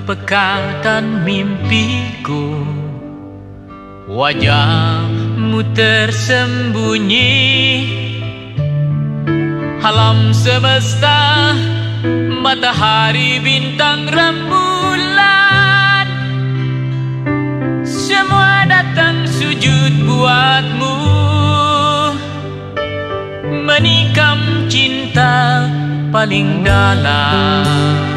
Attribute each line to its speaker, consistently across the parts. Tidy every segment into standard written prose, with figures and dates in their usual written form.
Speaker 1: pekatan mimpiku, wajahmu tersembunyi. Alam semesta, matahari, bintang, rembulan, semua datang sujud buatmu, menikam cinta paling dalam.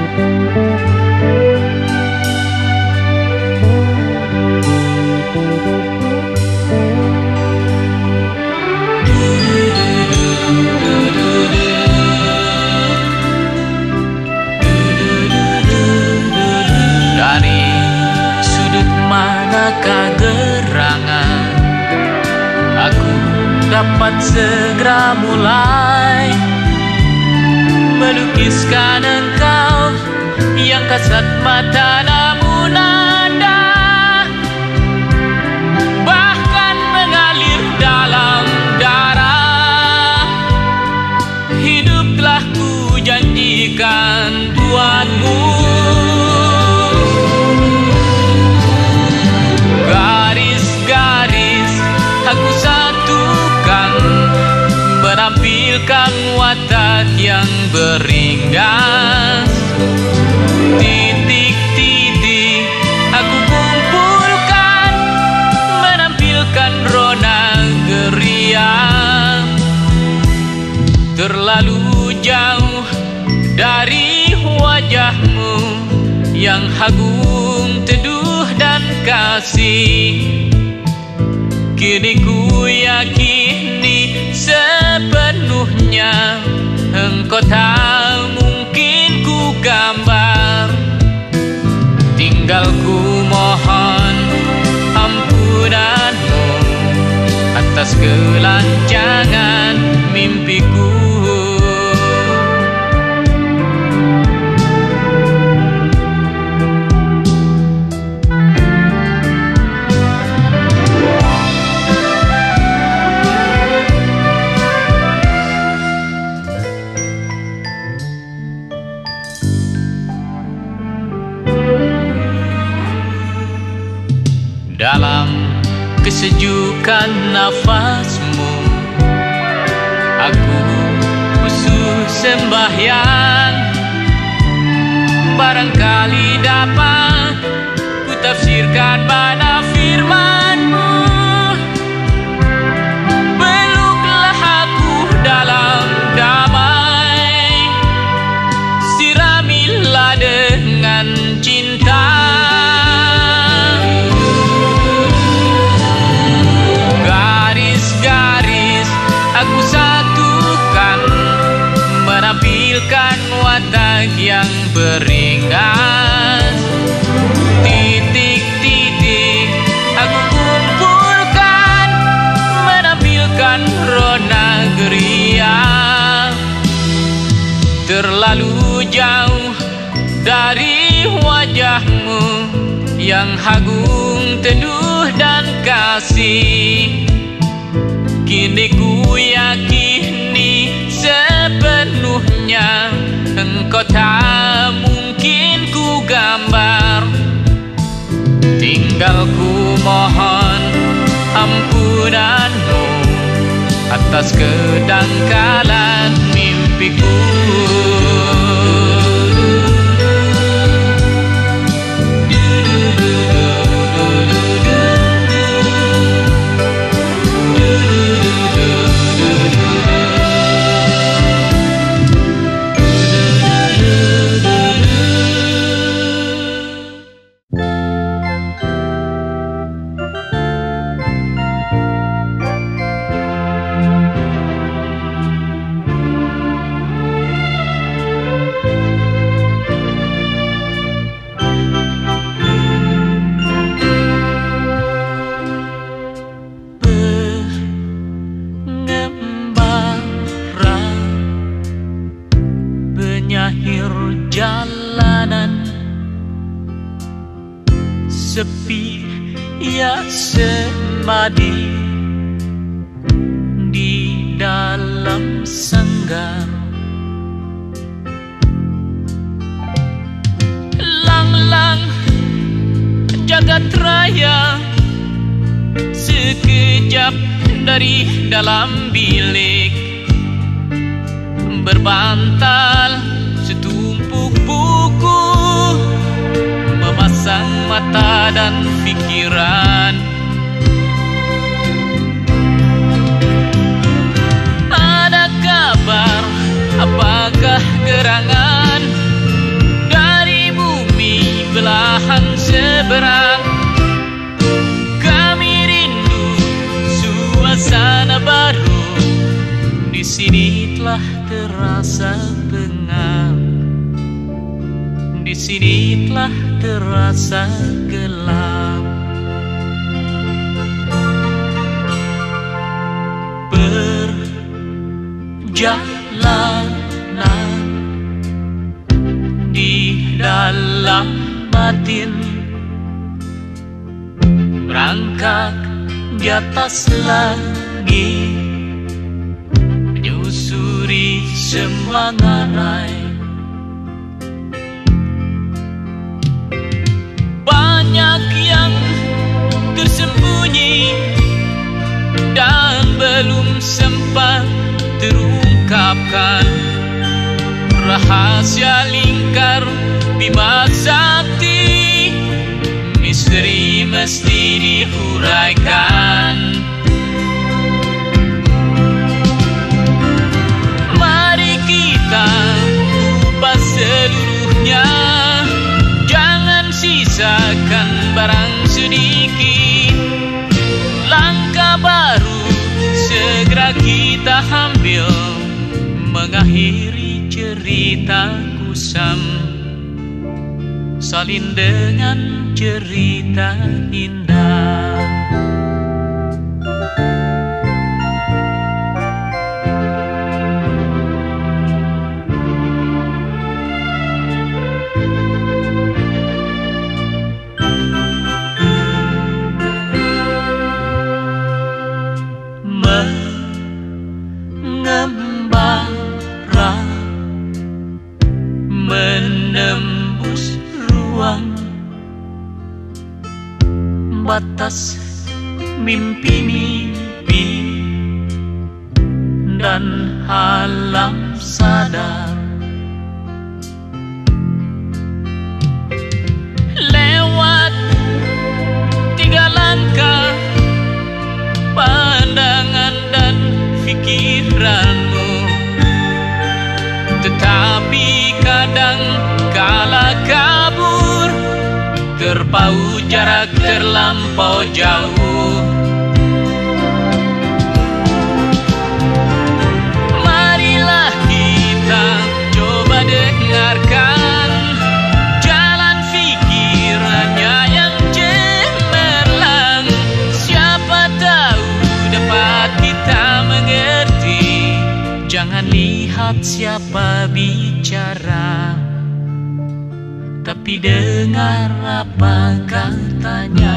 Speaker 1: Dari sudut manakah gerangan aku dapat segera mulai melukiskan engkau yang kasat mata namun ada, bahkan mengalir dalam darah. Hidup telah ku janjikan buatmu, garis-garis aku satukan, menampilkan watak yang beringas. Titik-titik aku kumpulkan, menampilkan rona geria. Terlalu jauh dari wajahmu yang agung, teduh dan kasih. Kini ku yakini sepenuhnya engkau tak mungkin ku gambar. Tinggal ku mohon ampunanmu atas kelancangan mimpiku. Dalam kesejukan nafasmu, aku khusus sembahyang. Barangkali dapat ku tafsirkan mana firman-Mu. Peluklah aku dalam damai, siramilah dengan cinta. Aku satukan, menampilkan watak yang beringas. Titik-titik aku kumpulkan, menampilkan rona geria. Terlalu jauh dari wajahmu yang agung, teduh dan kasih. Kini ku yakini sepenuhnya engkau tak mungkin ku gambar. Tinggal ku mohon ampunanmu atas kedangkalan mimpiku. Sepi ya semadi di dalam sanggar, jagat raya, sekejap dari dalam bilik, berbantal setumpuk buku, memasang mata dan pikiran. Ada kabar, apakah gerangan dari bumi belahan seberang? Kami rindu suasana baru, di sini telah terasa pengap, di sini telah terasa gelap. Perjalanan di dalam batin, merangkak di atas langit, menyusuri semua ngarai. Banyak yang tersembunyi dan belum sempat terungkapkan, rahasia lingkar Bima Sakti, misteri mesti dihuraikan. Mari kita ubah seluruhnya, jangan sisakan barang sedikit. Langkah baru segera kita ambil, mengakhiri cerita kusam, salin dengan cerita indah. Mengembara menembus ruang batas mimpi-mimpi dan alam sadar. Lewat 3 langkah, pandangan dan pikiranmu, tetapi kadang kala kabur, terpaut jarak terlampau jauh. Marilah kita coba dengarkan jalan pikirannya yang cemerlang. Siapa tahu dapat kita mengerti. Jangan lihat siapa bicara, tapi dengar apa katanya.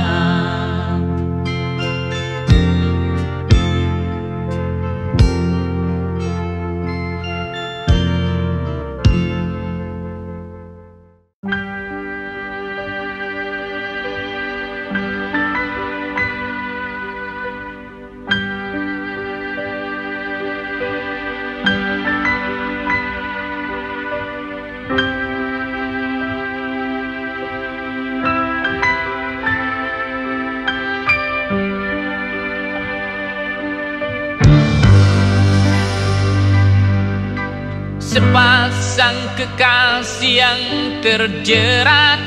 Speaker 1: Sepasang kekasih yang terjerat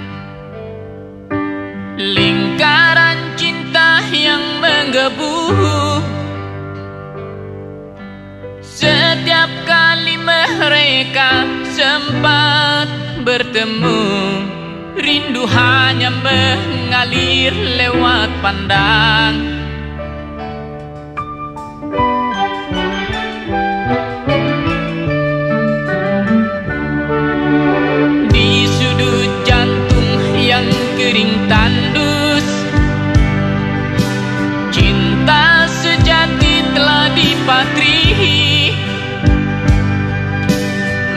Speaker 1: lingkaran cinta yang menggebu. Setiap kali mereka sempat bertemu, rindu hanya mengalir lewat pandang. Kering tandus, cinta sejati telah dipatri.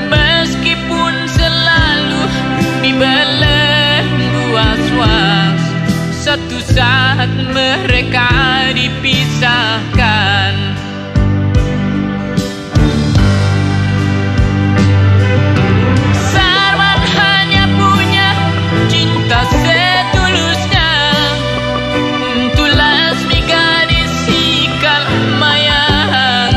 Speaker 1: Meskipun selalu dibelenggu was-was, satu saat mereka dipisahkan. Sarman hanya punya cinta setulusnya untuk Lasmi gadis Ikal Mayang.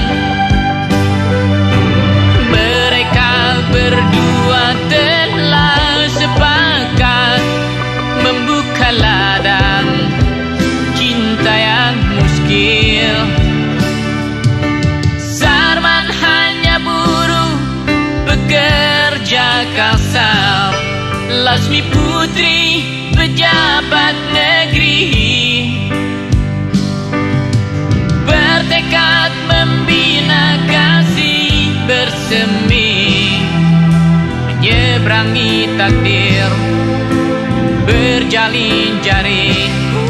Speaker 1: Mereka berdua telah sepakat membuka ladang cinta yang muskil. Sarman hanya buruh pekerja kasar, Lasmi putri pejabat negeri, bertekad membina kasih bersemi, menyeberangi takdir, berjalin jari.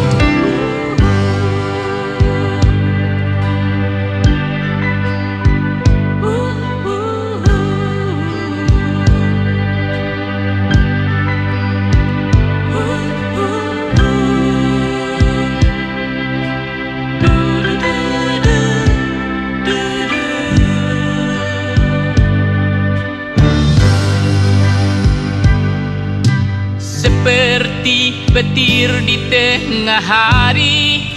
Speaker 1: Seperti petir di tengah hari,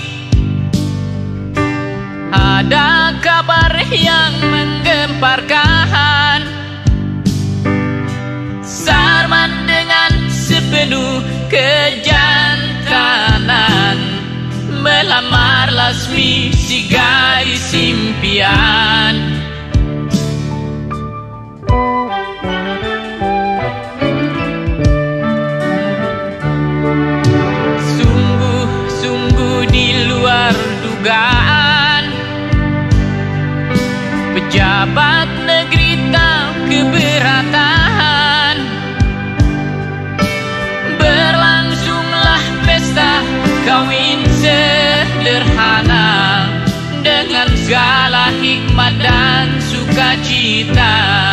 Speaker 1: ada kabar yang menggemparkan. Sarman dengan sepenuh kejantanan melamar Lasmi si gadis impian. Pejabat negeri tak keberatan, berlangsunglah pesta kawin sederhana dengan segala hikmat dan sukacita.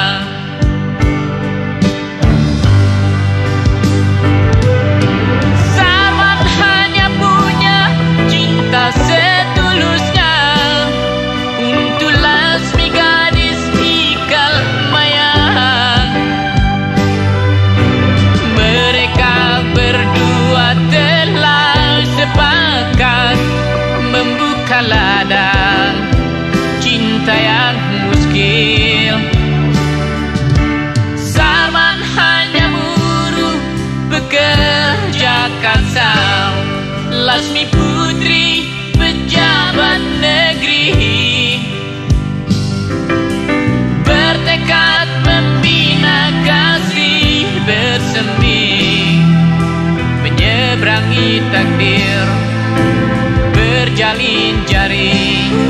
Speaker 1: Sarman hanya punya cinta setulusnya untuk Lasmi gadis Ikal Mayang. Mereka berdua telah sepakat membuka ladang cinta yang muskil. Sarman hanya buruh pekerja kasar, Lasmi putri pejabat negeri, bertekad membina kasih bersemi, menyeberangi takdir, berjalin jari.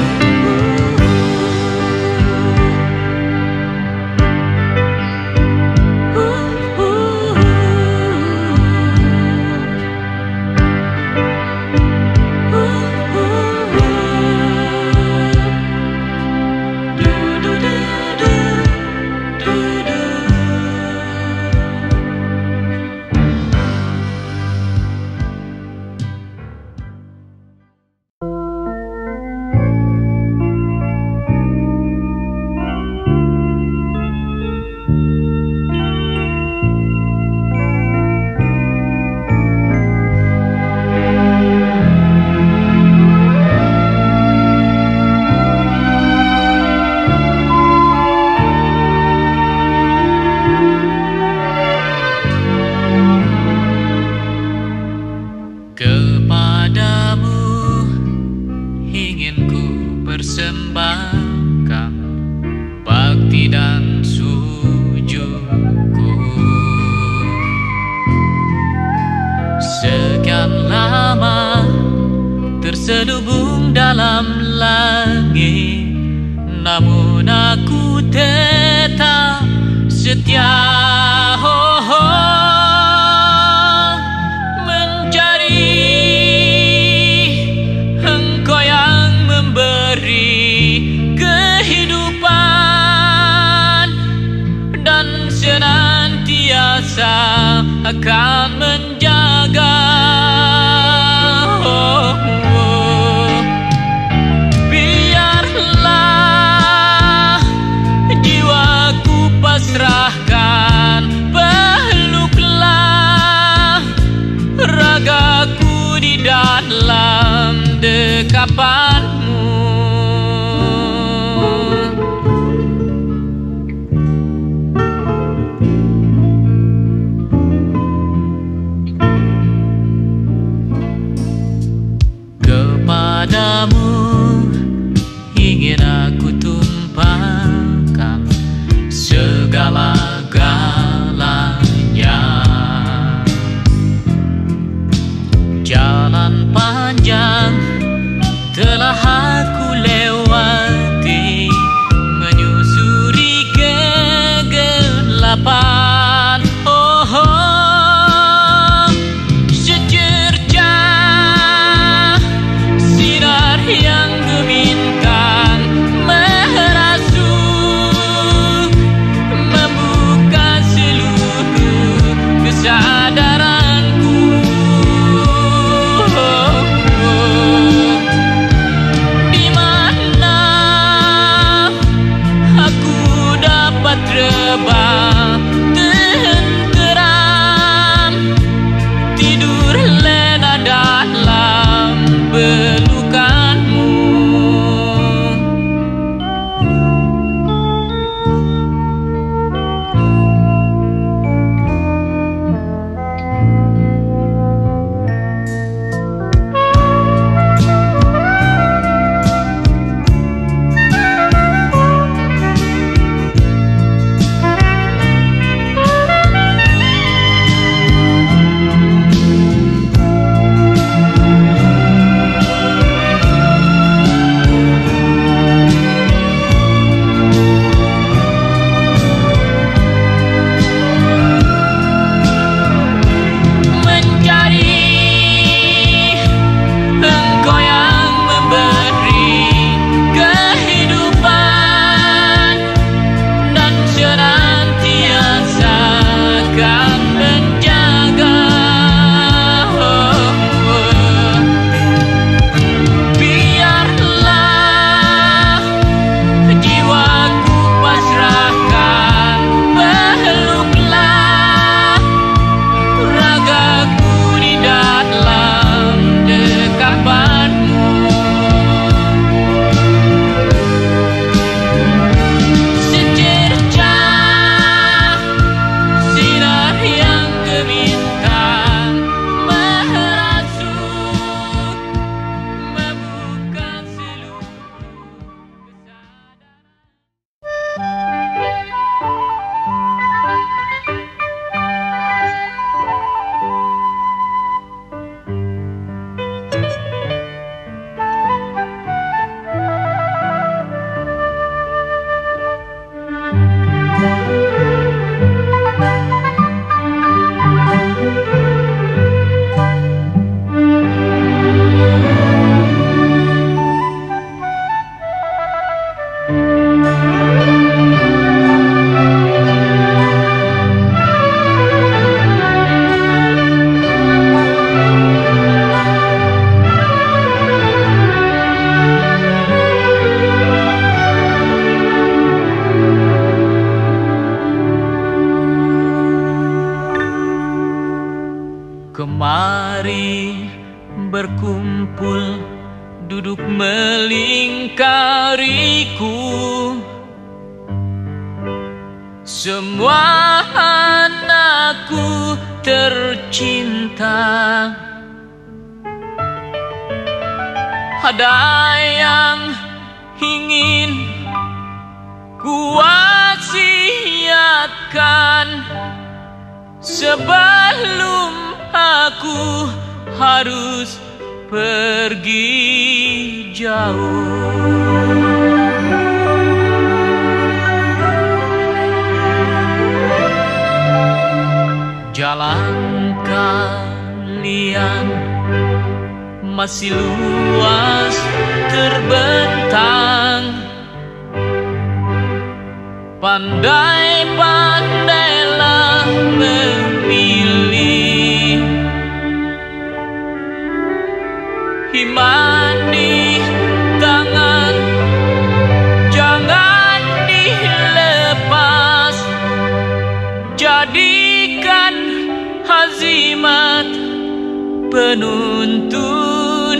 Speaker 1: Persembahkan bakti dan sujudku. Sekian lama terselubung dalam langit, namun aku tetap setia. Senantiasa akan menjaga dalam dekapanmu. Kepadamu ingin aku tumpahkan segala-galanya. Jalan panjang telah aku lewati, menyusuri kegelapan. Oh, oh, secerca sinar yang gemintang merasuk, membuka seluruh kesadaranku. Di mana aku dapat rebah tenteram, tidur lena dalam pelukanmu. Kemari berkumpul, duduk melingkariku, semua anakku tercinta. Ada yang ingin kuwasiatkan sebelum aku harus pergi jauh. Jalan kalian masih luas terbentang, pandai-pandailah memilih. Iman di tangan jangan dilepas, jadikan azimat penuntun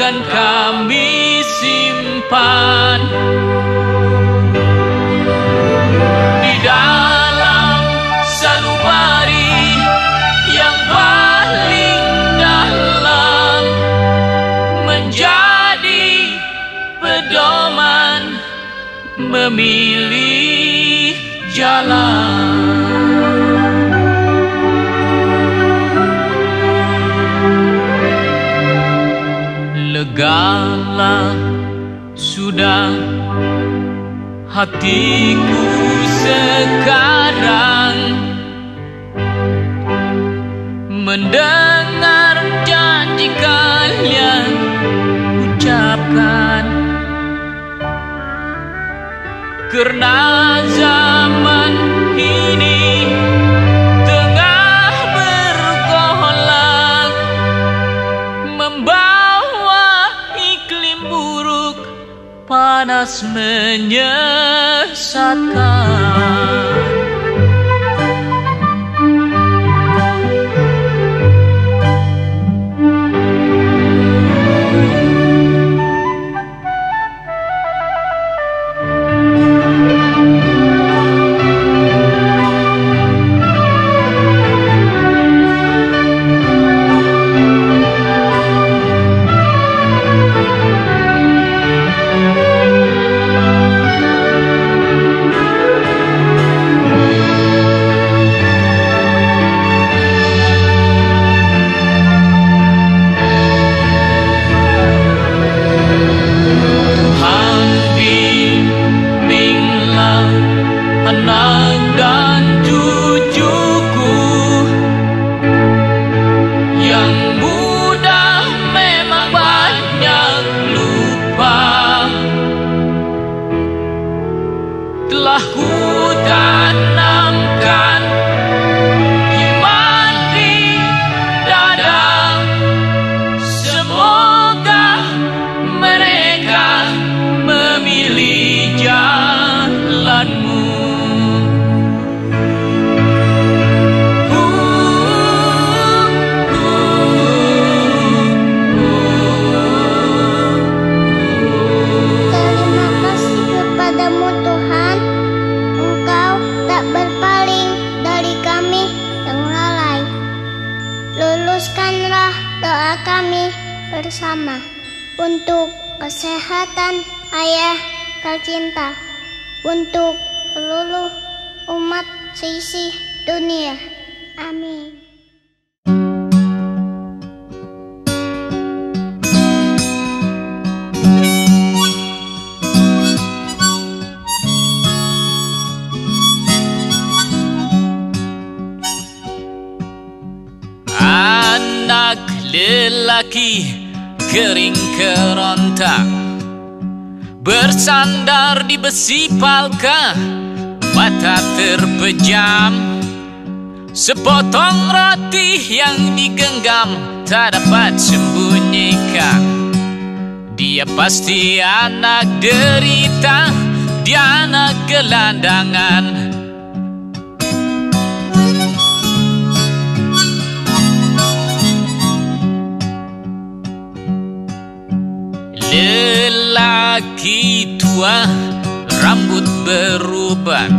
Speaker 1: dan kami simpan di dalam sanubari yang paling dalam, menjadi pedoman memilih jalan. Legalah sudah hatiku sekarang mendengar janji kalian ucapkan, karena zaman ini tengah bergolak, membawa iklim buruk, panas menyesatkan. Anak dan cucuku yang mudah memang banyak lupa, telah ku tanamkan iman di dada. Semoga mereka memilih jalanmu.
Speaker 2: Luluskanlah doa kami bersama untuk kesehatan ayah tercinta, untuk seluruh umat seisi dunia. Amin.
Speaker 1: Anak lelaki kering kerontang, bersandar di besi palka, mata terpejam. Sepotong roti yang digenggam tak dapat sembunyikan. Dia pasti anak derita, dia anak gelandangan. Lelaki tua, rambut beruban,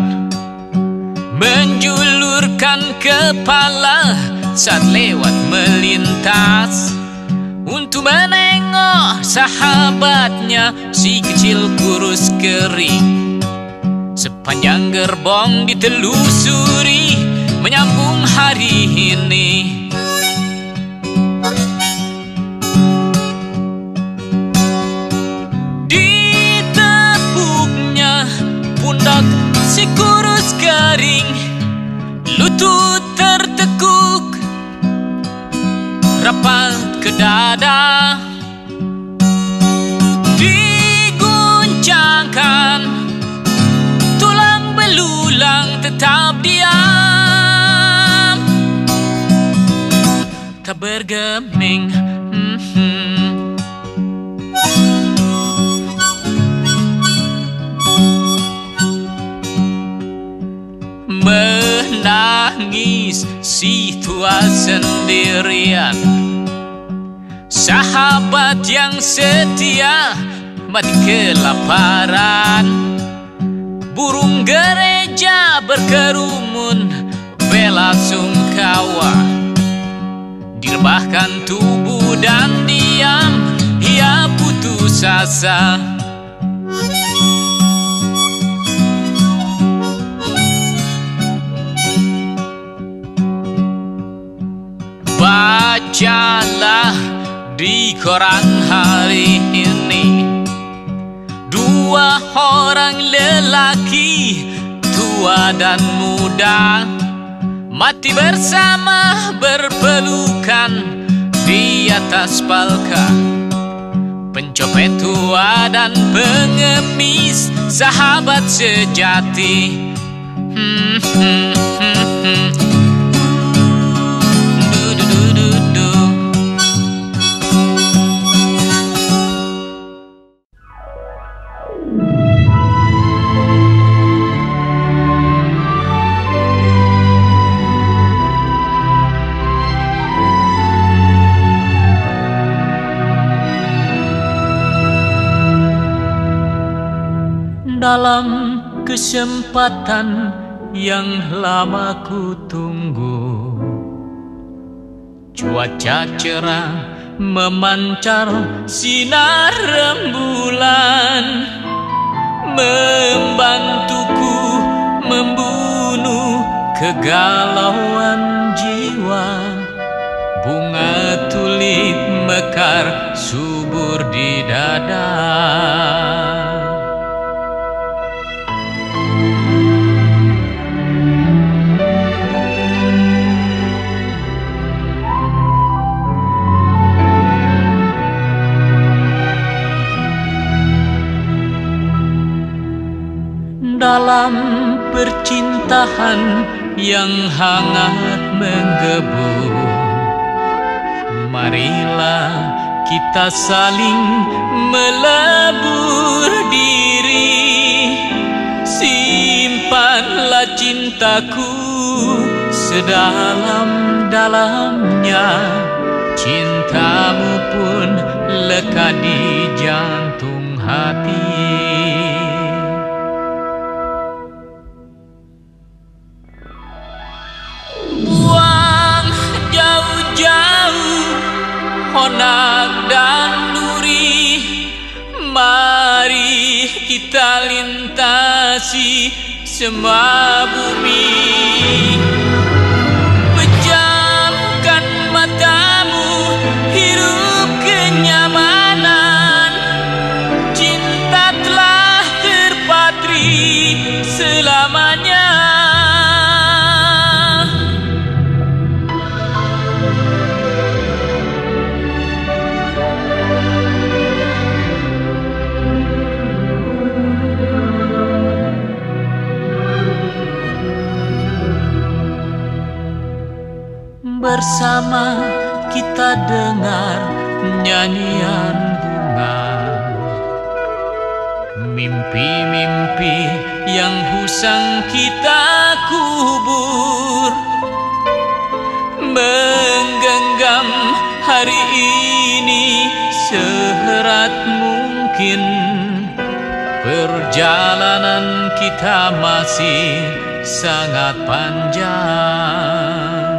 Speaker 1: menjulurkan kepala saat lewat melintas untuk menengok sahabatnya si kecil kurus kering. Sepanjang gerbong ditelusuri menyambung hari ini. Pundak si kurus kering, lutut tertekuk rapat ke dada, diguncangkan tulang belulang tetap diam, tak bergeming. Menangis si tua sendirian, sahabat yang setia mati kelaparan. Burung gereja berkerumun bela sungkawa, direbahkan tubuh dan diam ia putus asa. Bacalah di koran hari ini, dua orang lelaki tua dan muda mati bersama berpelukan di atas palka. Pencopet tua dan pengemis, sahabat sejati. Dalam kesempatan yang lama ku tunggu, cuaca cerah memancar sinar rembulan, membantuku membunuh kegalauan jiwa. Bunga tulip mekar subur di dada. Dalam percintaan yang hangat menggebu, marilah kita saling melebur diri. Simpanlah cintaku sedalam-dalamnya, cintamu pun lekat di jantung hati. Honak dan duri, mari kita lintasi semua bumi. Pejamkan matamu, hirup kenyamanan. Cinta telah terpatri selamanya. Bersama kita dengar nyanyian bunga, mimpi-mimpi yang usang kita kubur, menggenggam hari ini seerat mungkin. Perjalanan kita masih sangat panjang.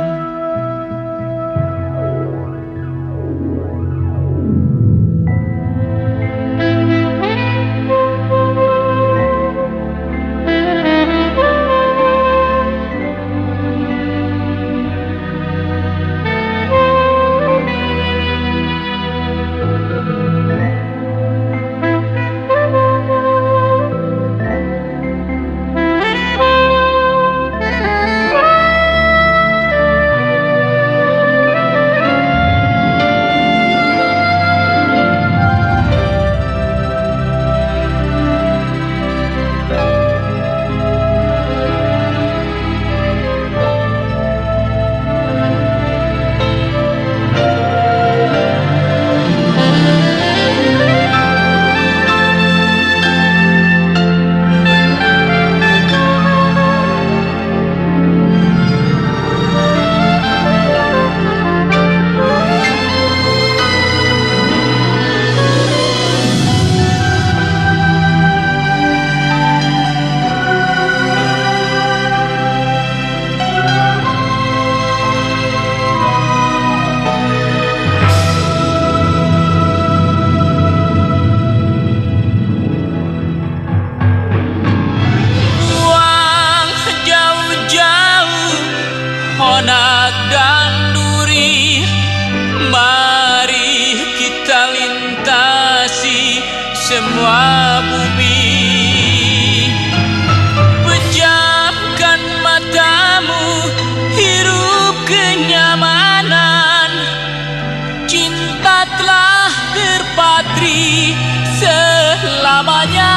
Speaker 1: Ratri selamanya.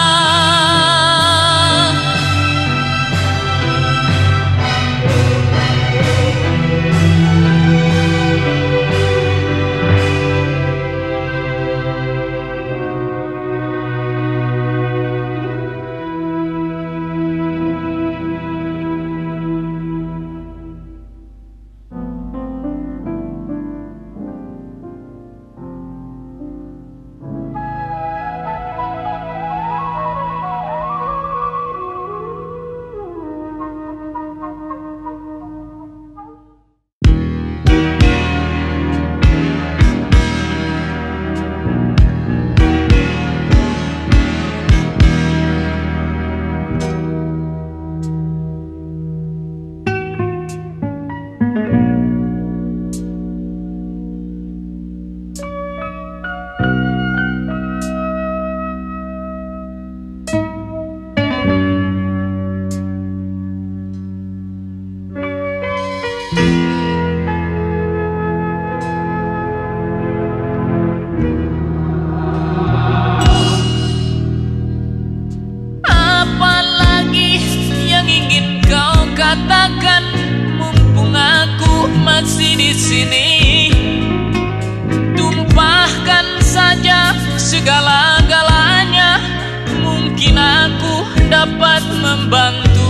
Speaker 1: Apalagi yang ingin kau katakan, mumpung aku masih di sini. Tumpahkan saja segala-galanya, mungkin aku dapat membantu.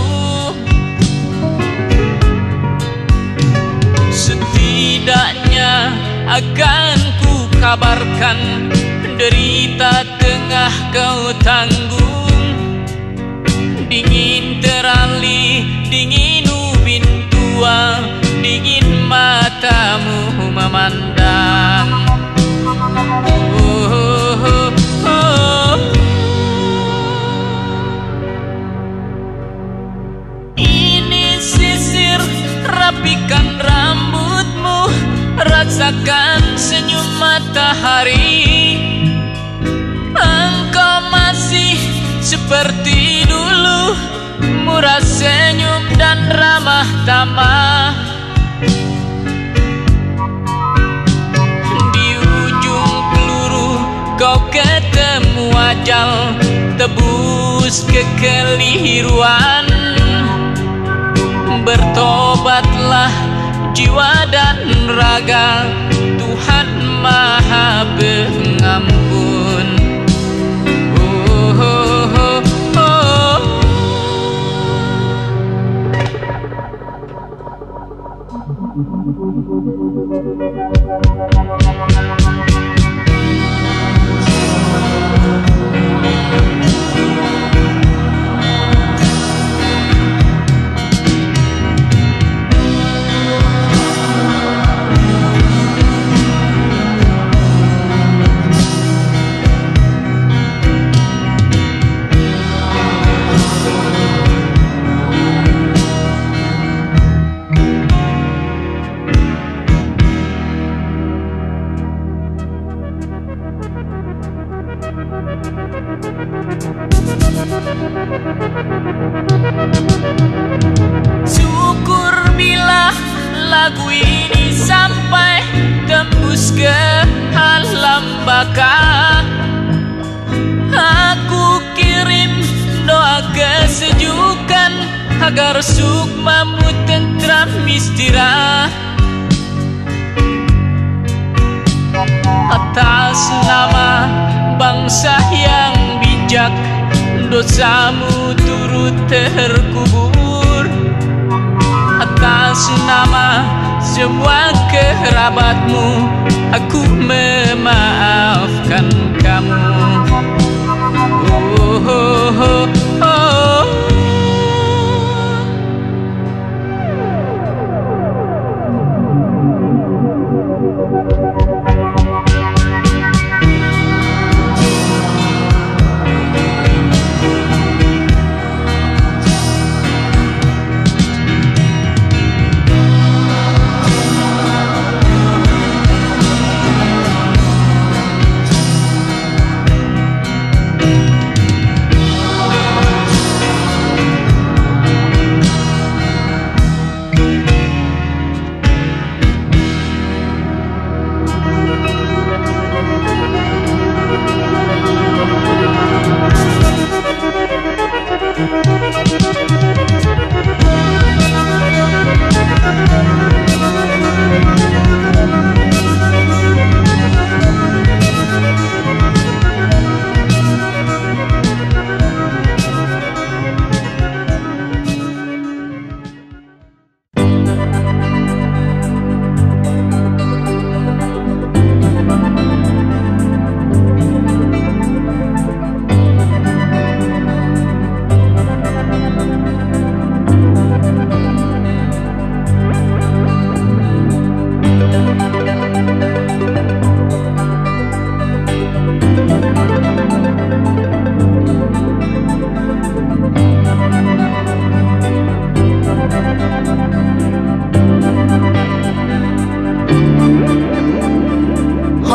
Speaker 1: Setidaknya akan ku kabarkan derita tengah kau tanggung. Dingin terali, dingin ubin tua, dingin matamu memandang. Ini sisir, rapikan rambutmu, rasakan senyum matahari. Engkau masih seperti dulu, murah senyum dan ramah tamah. Di ujung peluru kau ketemu ajal, tebus kekeliruan. Bertobatlah jiwa dan raga, Tuhan Maha Pengampun. Syukur bila lagu ini sampai tembus ke alam baka. Aku kirim doa kesejukan agar sukmamu tentram istirahat. Atas nama bangsa yang bijak, dosamu turut terkubur. Atas nama semua kerabatmu, aku memaafkan kamu. Oh, oh, oh, oh.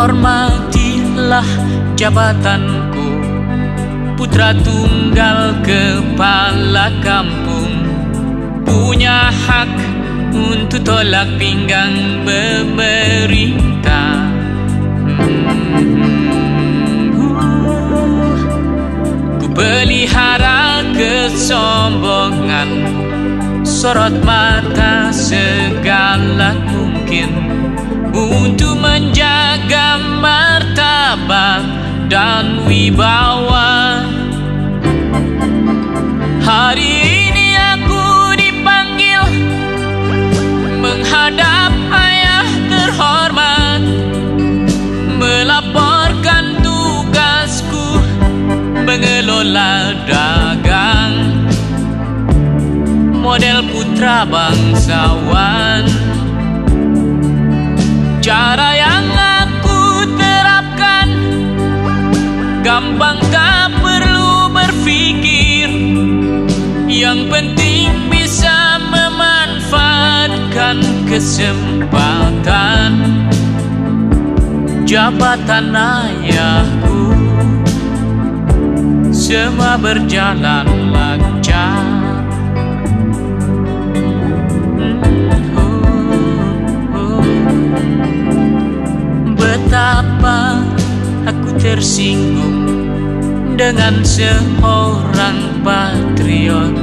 Speaker 1: hormatilah jabatanku, putra tunggal kepala kampung, punya hak untuk tolak pinggang pemerintah. Ku pelihara kesombongan, sorot mata segala mungkin untuk menjaga martabat dan wibawa. Hari ini aku dipanggil menghadap ayah terhormat, melaporkan tugasku mengelola dagang, model putra bangsawan. Cara yang aku terapkan gampang, tak perlu berpikir. Yang penting bisa memanfaatkan kesempatan jabatan ayahku. Semua berjalan lancar. Betapa aku tersinggung dengan seorang patriot.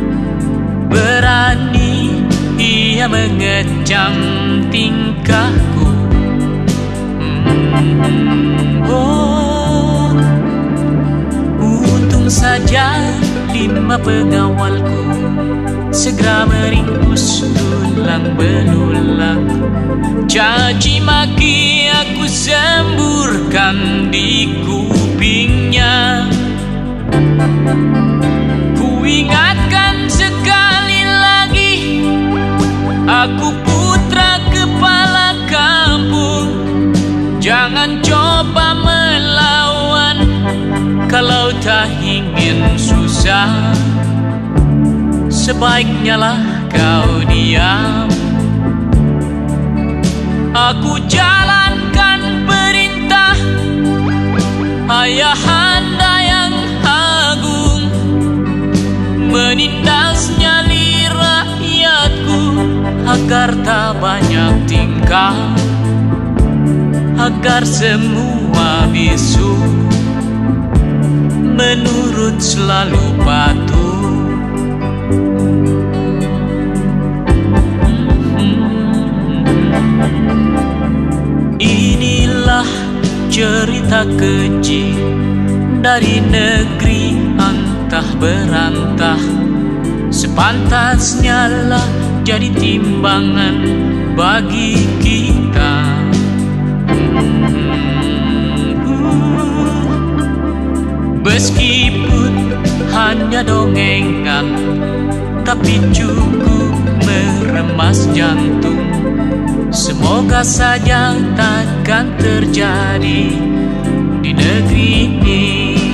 Speaker 1: Berani ia mengecam tingkahku. Untung saja 5 pengawalku segera meringkus tulang belulang. Caci maki aku semburkan di kupingnya. Ku ingatkan sekali lagi, aku putra kepala kampung. Jangan coba melawan kalau tak ingin susah. Sebaiknya lah kau diam. Aku jalankan perintah ayahanda yang agung, menindas nyali rakyatku agar tak banyak tingkah, agar semua bisu menurut selalu patuh. Inilah cerita keji dari negeri antah berantah. Sepantasnya lah jadi timbangan bagi kita. Meskipun hanya dongengan, tapi cukup meremas jantung. Semoga saja takkan terjadi di negeri ini.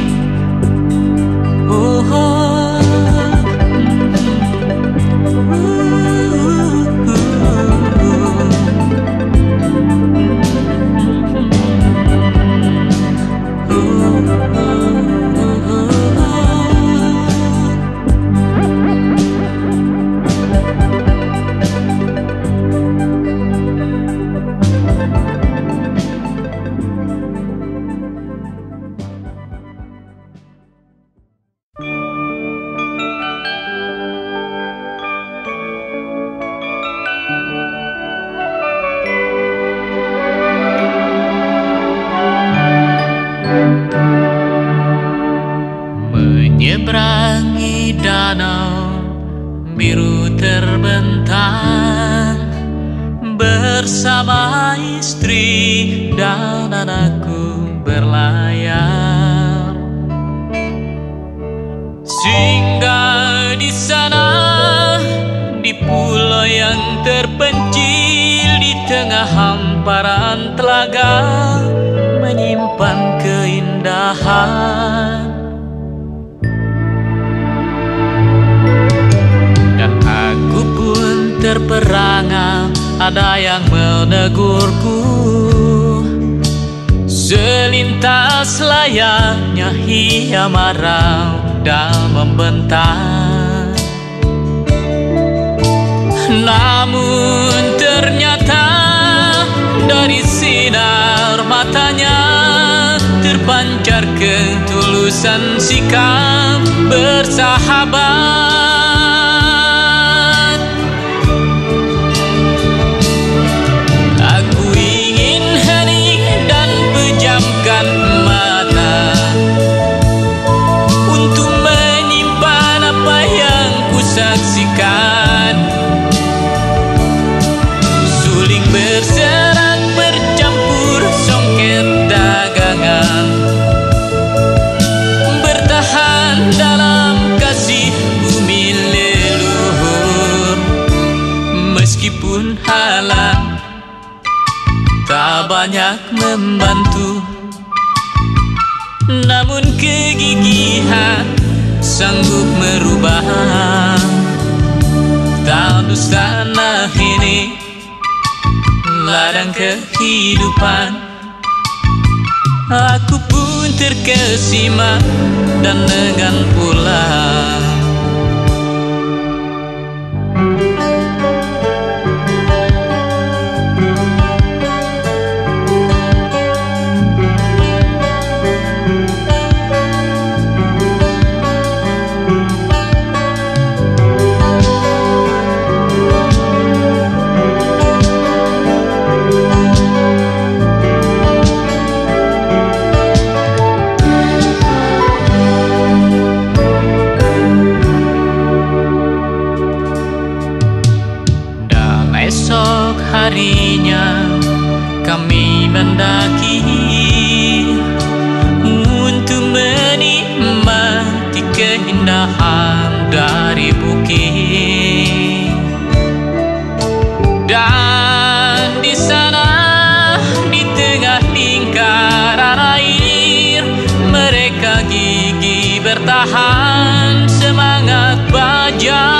Speaker 1: Menyeberangi danau biru terbentang bersama istri dan anakku berlayar. Singgah di sana, di pulau yang terpencil di tengah hamparan telaga, menyimpan keindahan. Dan aku pun terperangah, ada yang menegurku, layaknya ia marah dan membentak. Namun ternyata dari sinar matanya terpancar ketulusan sikap bersahabat. Aku ingin hening dan pejamkan mata untuk menyimpan apa yang kusaksikan. Suling berserak bercampur songket dagangan, bertahan dalam kasih bumi leluhur. Meskipun halang tak banyak membantu, namun kegigihan sanggup merubah tandus tanah ini, ladang kehidupan. Aku pun terkesima dan enggan pulang. Esok harinya kami mendaki untuk menikmati keindahan dari bukit. Dan di sana di tengah lingkaran air mereka gigih bertahan semangat baja.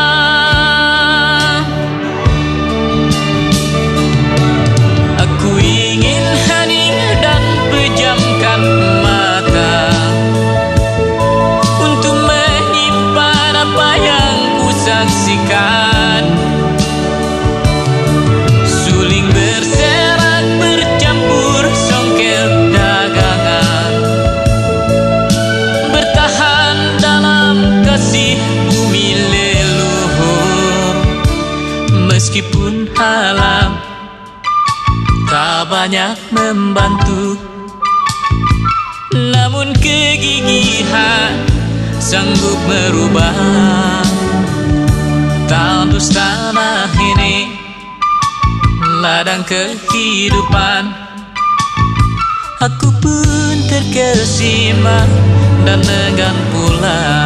Speaker 1: Suling berserak bercampur songkel dagangan, bertahan dalam kasih bumi leluhur. Meskipun halang tak banyak membantu, namun kegigihan sanggup merubah tandus tanah ini, ladang kehidupan. Aku pun terkesima dan enggan pulang.